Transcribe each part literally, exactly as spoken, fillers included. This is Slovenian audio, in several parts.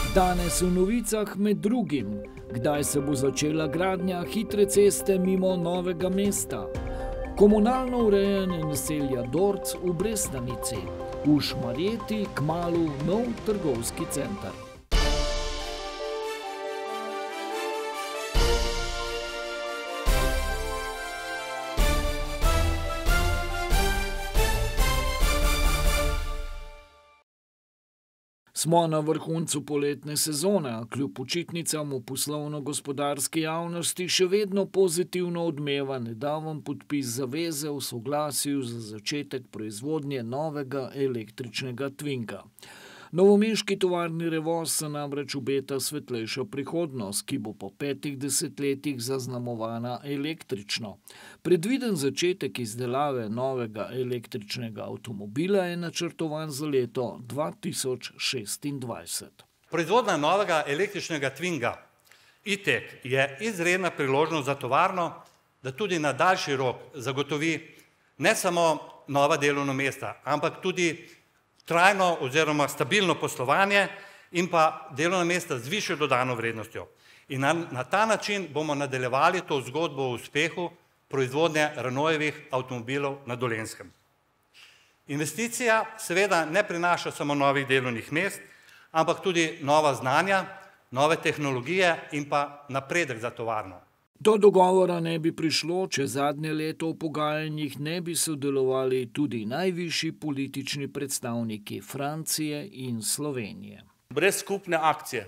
Danes v novicah med drugim, kdaj se bo začela gradnja hitre ceste mimo Novega mesta, komunalno urejanje naselja Dorc v Brestanici, v Šmarjeti kmalu nov trgovski center. Smo na vrhuncu poletne sezone, a kljub počitnicam v poslovno-gospodarski javnosti še vedno pozitivno odmeva nedaven podpis zaveze v soglasju za začetek proizvodnje novega električnega Twinga. Novomeški tovarni Revoz se namreč obeta svetlejša prihodnost, ki bo po petih desetletjih zaznamovana električno. Predviden začetek izdelave novega električnega avtomobila je načrtovan za leto dva tisoč šestindvajset. Proizvodnja novega električnega Twinga E-Tech je izredna priložnost za tovarno, da tudi na daljši rok zagotovi ne samo nova delovna mesta, ampak tudi trajno oziroma stabilno poslovanje in pa delovna mesta z višjo dodano vrednostjo. In na, na ta način bomo nadaljevali to zgodbo o uspehu proizvodnje Renaultovih avtomobilov na Dolenjskem. Investicija seveda ne prinaša samo novih delovnih mest, ampak tudi nova znanja, nove tehnologije in pa napredek za tovarno. Do dogovora ne bi prišlo, če zadnje leto v pogajanjih ne bi sodelovali tudi najvišji politični predstavniki Francije in Slovenije. Brez skupne akcije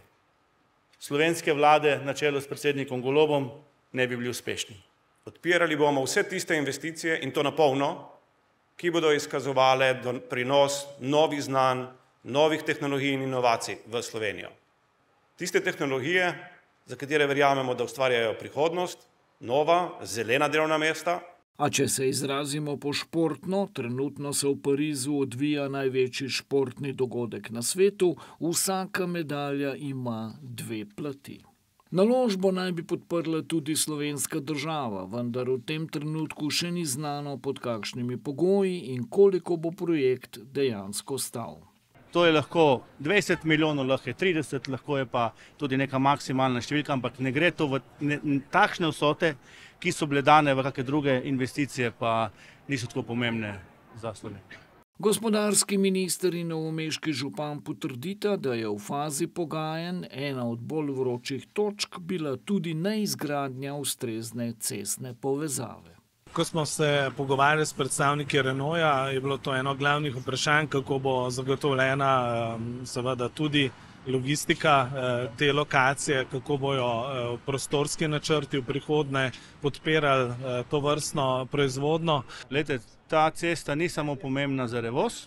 slovenske vlade na čelu s predsednikom Golobom ne bi bili uspešni. Podpirali bomo vse tiste investicije in to na polno, ki bodo izkazovale prinos novih znanj, novih tehnologij in inovacij v Slovenijo. Tiste tehnologije, za katere verjamemo, da ustvarjajo prihodnost, nova, zelena delovna mesta. A če se izrazimo po športno, trenutno se v Parizu odvija največji športni dogodek na svetu, vsaka medalja ima dve plati. Naložbo naj bi podprla tudi slovenska država, vendar v tem trenutku še ni znano, pod kakšnimi pogoji in koliko bo projekt dejansko stal. To je lahko dvajset milijonov, lahko je trideset, lahko je pa tudi neka maksimalna številka, ampak ne gre to v ne, takšne vsote, ki so bile dane v kakšne druge investicije, pa niso tako pomembne za Slovenijo. Gospodarski minister in novomeški župan potrdita, da je v fazi pogajanj ena od bolj vročih točk bila tudi neizgradnja ustrezne cestne povezave. Ko smo se pogovarjali s predstavniki Renaulta, je bilo to eno glavnih vprašanj, kako bo zagotovljena seveda tudi logistika te lokacije, kako bojo prostorski načrti v prihodnje podpirali to vrstno proizvodno. Glejte, ta cesta ni samo pomembna za Revoz,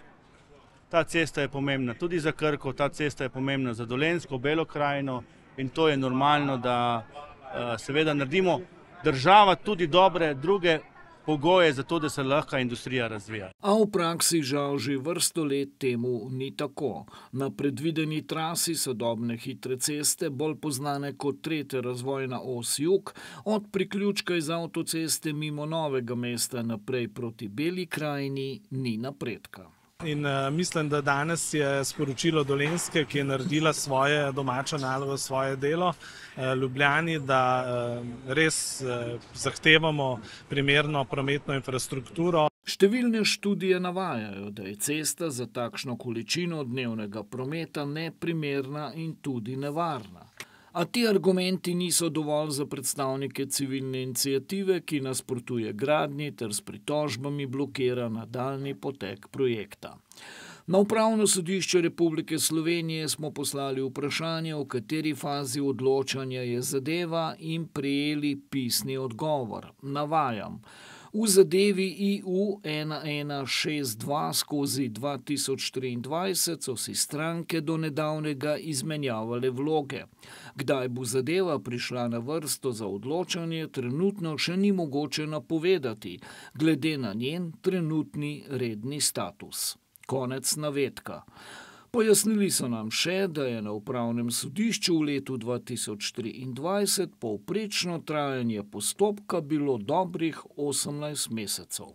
ta cesta je pomembna tudi za Krko, ta cesta je pomembna za Dolenjsko, Belo krajino in to je normalno, da seveda naredimo država tudi dobre druge pogoje za to, da se lahko industrija razvija. A v praksi žal že vrsto let temu ni tako. Na predvideni trasi sodobne hitre ceste, bolj poznane kot tretja razvojna os jug, od priključka iz avtoceste mimo Novega mesta naprej proti Beli krajini ni napredka. In uh, mislim, da danes je sporočilo Dolenjske, ki je naredila svoje domačo nalogo, svoje delo, uh, Ljubljani, da uh, res uh, zahtevamo primerno prometno infrastrukturo. Številne študije navajajo, da je cesta za takšno količino dnevnega prometa neprimerna in tudi nevarna. A ti argumenti niso dovolj za predstavnike civilne iniciative, ki nasprotuje gradnji ter s pritožbami blokira nadaljnji potek projekta. Na Upravno sodišče Republike Slovenije smo poslali vprašanje, v kateri fazi odločanja je zadeva, in prejeli pisni odgovor. Navajam. V zadevi I U ena ena šest dva skozi dva tisoč triindvajset so si stranke do nedavnega izmenjavale vloge. Kdaj bo zadeva prišla na vrsto za odločanje, trenutno še ni mogoče napovedati, glede na njen trenutni redni status. Konec navedka. Pojasnili so nam še, da je na Upravnem sodišču v letu dva tisoč triindvajset povprečno trajanje postopka bilo dobrih osemnajst mesecev.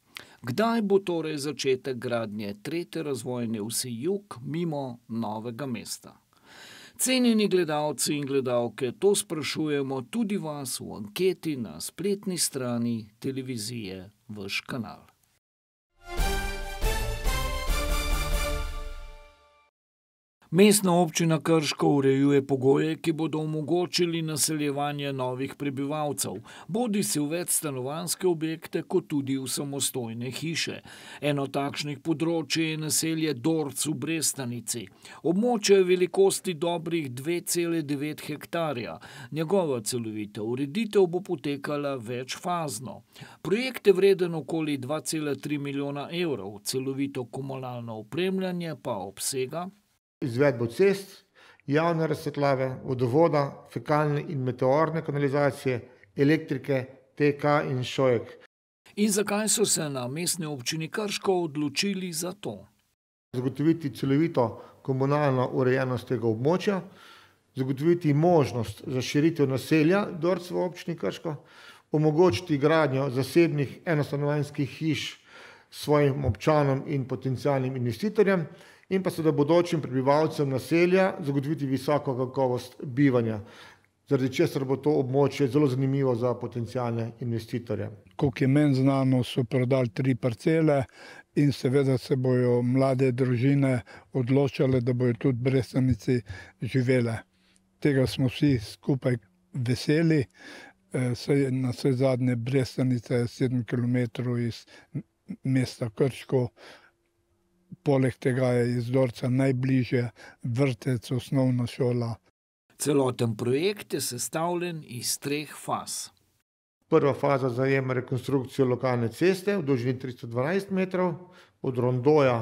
Kdaj bo torej začetek gradnje tretje razvojne osi jug mimo Novega mesta? Cenjeni gledalci in gledalke, to sprašujemo tudi vas v anketi na spletni strani televizije Vaš kanal. Mestna občina Krško urejuje pogoje, ki bodo omogočili naseljevanje novih prebivalcev, bodisi v večstanovanjske objekte, kot tudi v samostojne hiše. Eno takšnih področij je naselje Dorc v Brestanici. Območje je velikosti dobrih dve cele devet hektarja. Njegova celovita ureditev bo potekala večfazno. Projekt je vreden okoli dva cela tri milijona evrov, celovito komunalno opremljanje pa obsega izvedbo cest, javne razsvetljave, vodovoda, fekalne in meteorne kanalizacije, elektrike, T K in šojek. In zakaj so se na mestni občini Krško odločili za to? Zagotoviti celovito komunalno urejenost tega območja, zagotoviti možnost za širitev naselja Dorc v občini Krško, omogočiti gradnjo zasebnih enostanovanjskih hiš svojim občanom in potencialnim investitorjem, in pa seveda bodočim prebivalcem naselja zagotoviti visoko kakovost bivanja, zaradi česar bo to območje zelo zanimivo za potencialne investitorje. Koliko je meni znano, so prodali tri parcele in seveda se bojo mlade družine odločale, da bojo tudi v Brestanici živele. Tega smo vsi skupaj veseli, saj na vse zadnje Brestanica je sedem kilometrov iz mesta Krško. Poleg tega je iz Dorca najbližje vrtec, osnovna šola. Celoten projekt je sestavljen iz treh faz. Prva faza zajema rekonstrukcijo lokalne ceste v dolžini tristo dvanajst metrov, od rondoja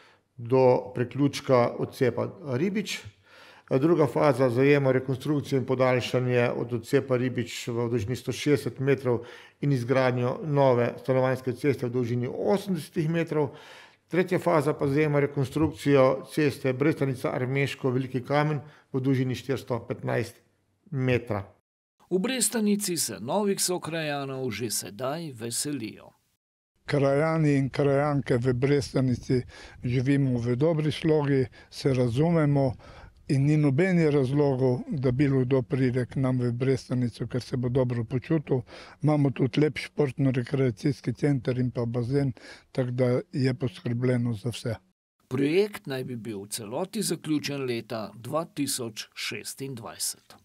do preključka odcepa Ribič. Druga faza zajema rekonstrukcijo in podaljšanje od odcepa Ribič v dolžini sto šestdeset metrov in izgradnjo nove stanovanjske ceste v dolžini osemdeset metrov. Tretja faza pa zajema rekonstrukcijo ceste Brestanica-Armeško-Veliki Kamen v dolžini štiristo petnajst metra. V Brestanici se novih sokrajanov že sedaj veselijo. Krajani in krajanke v Brestanici živimo v dobri slogi, se razumemo in ni nobenih razlogov, da bilo kdo pride k nam v Brestanico, ker se bo dobro počutil. Imamo tudi lep športno-rekreacijski center in pa bazen, tako da je poskrbljeno za vse. Projekt naj bi bil v celoti zaključen leta dva tisoč šestindvajset.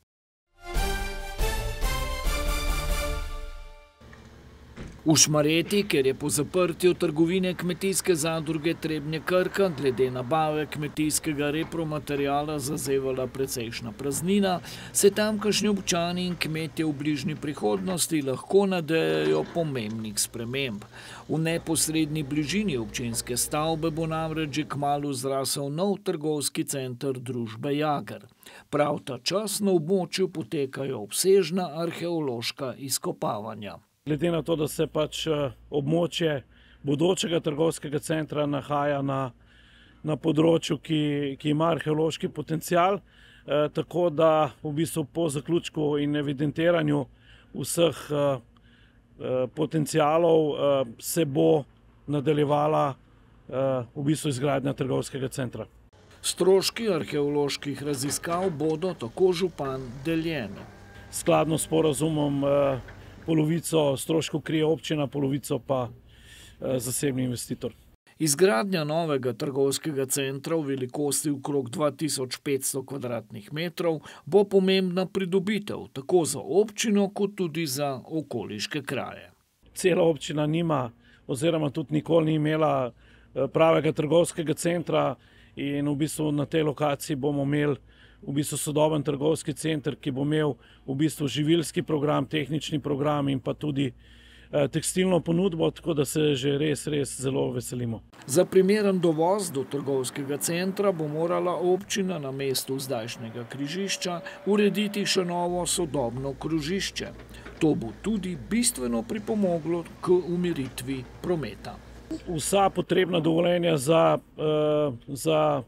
V Šmarjeti, ker je po zaprtju trgovine kmetijske zadruge Trebnje Krka glede nabave kmetijskega repromateriala zazevala precejšna praznina, se tamkajšnji občani in kmetje v bližnji prihodnosti lahko nadejajo pomembnih sprememb. V neposredni bližini občinske stavbe bo namreč že kmalu zrasel nov trgovski center družbe Jager. Prav ta čas na območju potekajo obsežna arheološka izkopavanja. Glede na to, da se pač območje bodočega trgovskega centra nahaja na, na področju, ki, ki ima arheološki potencial, eh, tako da v bistvu po zaključku in evidentiranju vseh eh, potencialov eh, se bo nadaljevala eh, v bistvu izgradnja trgovskega centra. Stroški arheoloških raziskav bodo, tako župan, deljeni. Skladno s sporazumom eh, polovico stroškov krije občina, polovico pa eh, zasebni investitor. Izgradnja novega trgovskega centra v velikosti okrog dva tisoč petsto kvadratnih metrov bo pomembna pridobitev tako za občino kot tudi za okoliške kraje. Cela občina nima oziroma tudi nikoli ni imela pravega trgovskega centra in v bistvu na tej lokaciji bomo imeli v bistvu sodoben trgovski center, ki bo imel v bistvu živilski program, tehnični program in pa tudi tekstilno ponudbo, tako da se že res, res zelo veselimo. Za primeren dovoz do trgovskega centra bo morala občina na mestu zdajšnjega križišča urediti še novo sodobno krožišče. To bo tudi bistveno pripomoglo k umiritvi prometa. Vsa potrebna dovoljenja za, za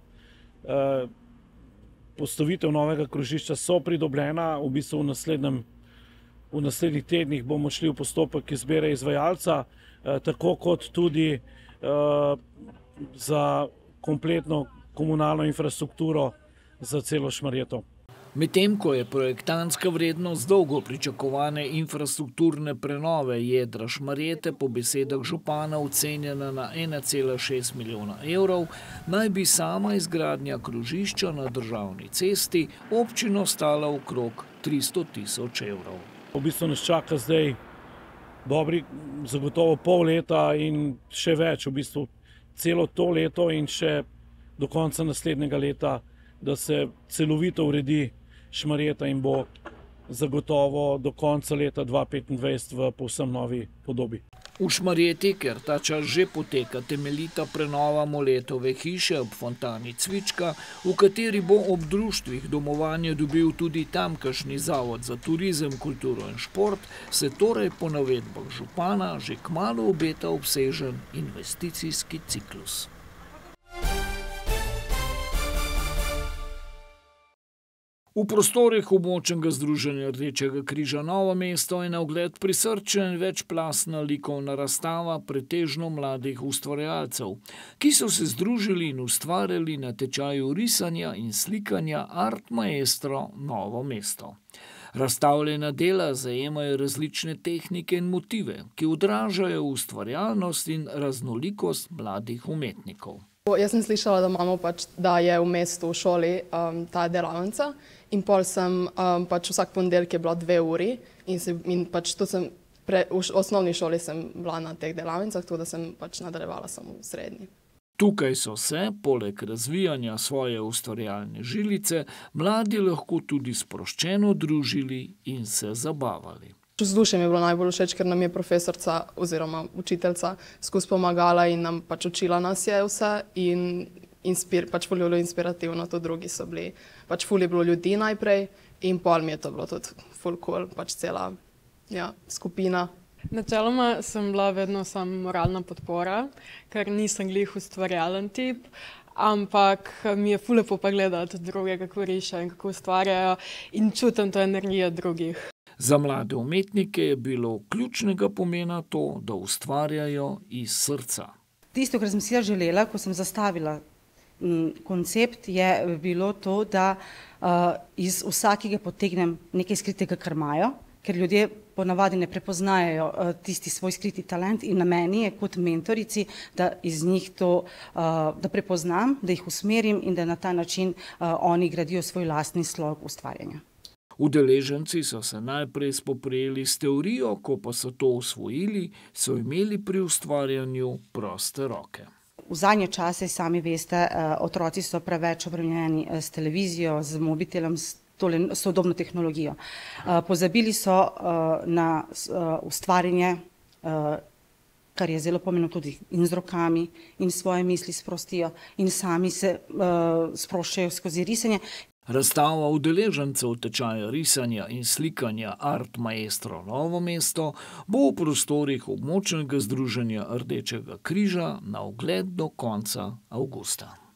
postavitev novega krožišča so pridobljena. V bistvu v naslednjem V naslednjih tednih bomo šli v postopek izbire izvajalca, tako kot tudi za kompletno komunalno infrastrukturo za celo Šmarjeto. Medtem ko je projektantska vrednost dolgo pričakovane infrastrukturne prenove jedra Šmarjete po besedah župana ocenjena na ena cela šest milijona evrov, naj bi sama izgradnja krožišča na državni cesti občino stala okrog tristo tisoč evrov. V bistvu nas čaka zdaj dobri zagotovo pol leta in še več, v bistvu celo to leto in še do konca naslednjega leta, da se celovito uredi Šmarjeta in bo zagotovo do konca leta dva tisoč petindvajset v povsem novi podobi. V Šmarjeti, ker ta čas že poteka temeljita prenova Moletove hiše ob fontani Cvička, v kateri bo ob društvih domovanje dobil tudi tamkajšnji Zavod za turizem, kulturo in šport, se torej po navedbah župana že kmalu obeta obsežen investicijski ciklus. V prostorih območnega združenja Rdečega križa Novo mesto je na ogled prisrčena in večplastna likovna razstava pretežno mladih ustvarjalcev, ki so se združili in ustvarjali na tečaju risanja in slikanja Art Maestro Novo mesto. Razstavljena dela zajemajo različne tehnike in motive, ki odražajo ustvarjalnost in raznolikost mladih umetnikov. Jaz sem slišala, da imamo pač, da je v mestu v šoli um, ta delavnica in pol sem um, pač vsak ponedeljek je bila dve uri in, se, in pač to sem pre, v osnovni šoli sem bila na teh delavnicah, tako da sem pač nadaljevala samo v srednji. Tukaj so se, poleg razvijanja svoje ustvarjalne žilice, mladi lahko tudi sproščeno družili in se zabavali. Vzdušje mi je bilo najbolj všeč, ker nam je profesorca oziroma učiteljca skozi pomagala in nam pač učila nas je vse in inspir, pač ful je bilo inspirativno, tudi drugi so bili. Pač ful je bilo ljudi najprej in pol mi je to bilo tudi ful cool, pač cela ja, skupina. Načeloma sem bila vedno samo moralna podpora, ker nisem glih ustvarjalen tip, ampak mi je ful lepo pa gledati druge, kako rišejo in kako ustvarjajo in čutim to energijo drugih. Za mlade umetnike je bilo ključnega pomena to, da ustvarjajo iz srca. Tisto, kar sem si ja želela, ko sem zastavila m, koncept, je bilo to, da uh, iz vsakega potegnem nekaj skritega, kar imajo, ker ljudje ponavadi ne prepoznajo uh, tisti svoj skriti talent in na meni je kot mentorici, da iz njih to uh, da prepoznam, da jih usmerim in da na ta način uh, oni gradijo svoj lastni slog ustvarjanja. Udeleženci so se najprej spoprijeli s teorijo, ko pa so to usvojili, so imeli pri ustvarjanju proste roke. V zadnje čase, sami veste, otroci so preveč obremenjeni s televizijo, z mobitelom, s tole sodobno tehnologijo. Pozabili so na ustvarjanje, kar je zelo pomembno tudi in z rokami, in svoje misli sprostijo in sami se sproščajo skozi risanje. Razstava udeležencev tečaja risanja in slikanja Art Maestro Novo mesto bo v prostorih območnega združenja Rdečega križa na ogled do konca avgusta.